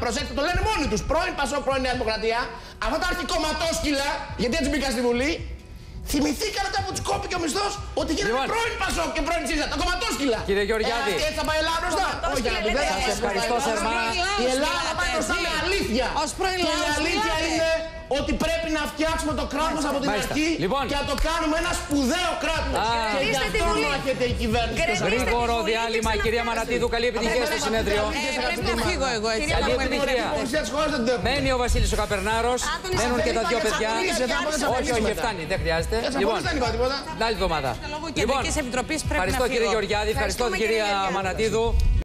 προσέξτε, το λένε μόνοι τους. Πρώην Πασόκ, πρώην Νέα Δημοκρατία. Αυτά τα αρχικομματόσκυλα, γιατί έτσι μπήκα στη Βουλή. Θυμηθήκατε όταν που τους κόπηκε ο μισθός ότι γίνεται πρώην Πασόκ και πρώην ΣΥΡΙΖΑ. Τα κομματόσκυλα. Κύριε Γεωργιάδη. Έτσι θα πάει η Ελλάδα μπροστά. Όχι, σας ευχαριστώ θερμά. Η Ελλάδα θα πάει μπροστά με αλήθεια. Και η αλήθεια είναι ότι πρέπει να φτιάξουμε το κράτος από την αρχή και να το κάνουμε ένα σπουδαίο κράτος. Και γι' αυτό μάχεται η κυβέρνηση. Γρήγορο διάλειμμα, κυρία Μανατίδου. Καλή επιτυχία στο συνέδριο. Πρέπει να φύγω εγώ έτσι. Καλή επιτυχία. Μένει ο Βασίλης ο Καπερνάρος. Μένουν και τα δυο παιδιά. Όχι, όχι, φτάνει, δεν χρειάζεται. Λοιπόν, την άλλη εβδομάδα. Κεντρικής Επιτροπής πρέπει να φύγω. Ευχαριστώ κύριε Γεωργιάδη, ευχαριστώ κυρία Μανατίδου.